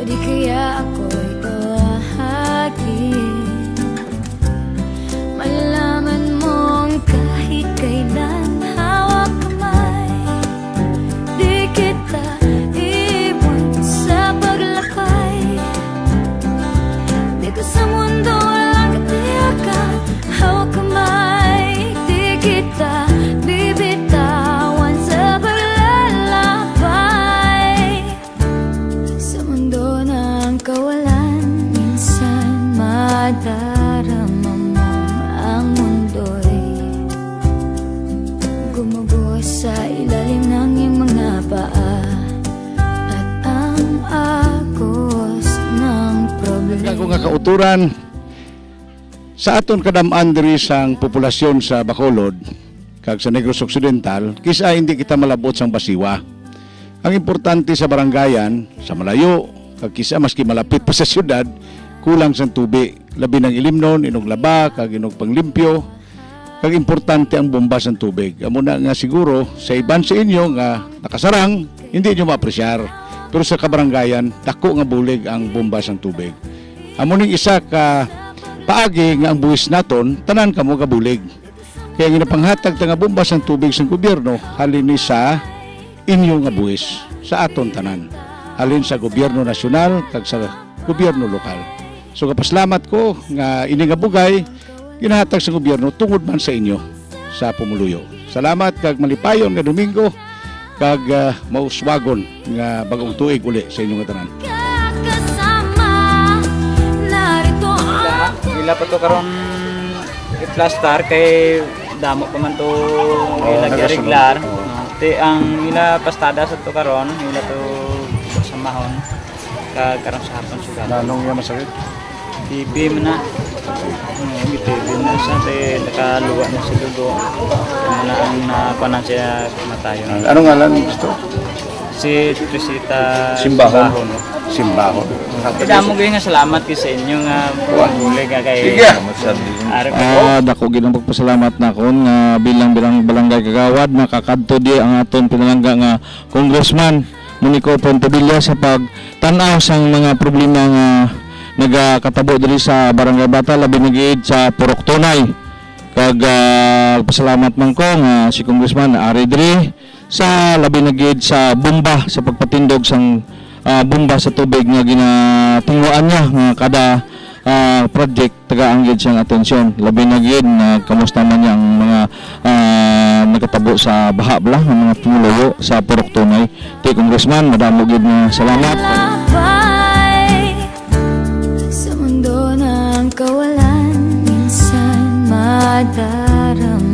di kaya ako'y tawagin. Malaman mong kahit kailan hawak kamay, di kita iwan sa paglakay. Dito sa mundo walang katiyakan, hawak kamay, di kita bibitawan sa paglalakbay. Sa mundo ng kawalan, minsan madarama mo ang mundo'y gumuguho sa ilalim ng iyong mga paa, at ang agos ng problema. Ako nga kauturan sa aton kadamaan diri sang populasyon sa Bacolod kag sa Negros Occidental, kisa hindi kita malabot sang basiwa. Ang importante sa barangayan, sa malayo, kag kisa maski malapit pa sa syudad, kulang sang tubig. Labi ng ilimnon, inog laba, kag inog panglimpyo, kag importante ang bomba sang tubig. Amo na nga siguro sa iban sa inyo nga nakasarang, hindi nyo maapresyar. Pero sa kabarangayan, dako nga bulig ang bomba sang tubig. Amo ning isa ka paagi nga ang buwis naton, tanan kamo kabulig. Kaya ginapanghatag ta nga bomba sang tubig sa gobyerno, halin ni sa inyo nga buwis sa aton tanan. Halin sa gobyerno nasyonal kag sa gobyerno lokal. So kapaslamat ko nga ini nga bugay ginahatag sa gobyerno tungod man sa inyo sa pumuluyo. Salamat kag malipayon nga Domingo kag mauswagon nga bagong tuig uli sa inyong tanan. Ila pa to karon i-plaster kay damo pa man to ilagay regular. Ti ang ila pastada sa to karon, ila to sa mahon kag karon sa hapon sugal. Nanong ya masakit? TB man na. TB na sa te nakaluwa na sa dugo. Ano ang napanan siya matayon. Ano ngalan gusto? Si Trisita Simbahon. Simbahon. Damo gyud nga salamat kay sa inyo nga bulig nga kay dako gyud ang pagpasalamat nakon nga bilang barangay kagawad makakadto di ang aton pinalangga nga Congressman Monico sa pagtan-aw sang mga problema nga nagakatabo diri sa barangay Bata, labi na gid sa Purok Tunay. Kag pasalamat man ko nga si Congressman ari diri sa labi na gid sa bomba sa pagpatindog sang bomba sa tubig nga ginatinguan niya nga kada project tagaan gid siyang atensyon. Labi na gid kamusta man niya ang mga nagkatabo sa baha bala ng mga tumuluyo sa Purok Tunay. Ti Congressman, madamo gid nga salamat. Sa mundo ng kawalan, minsan madarama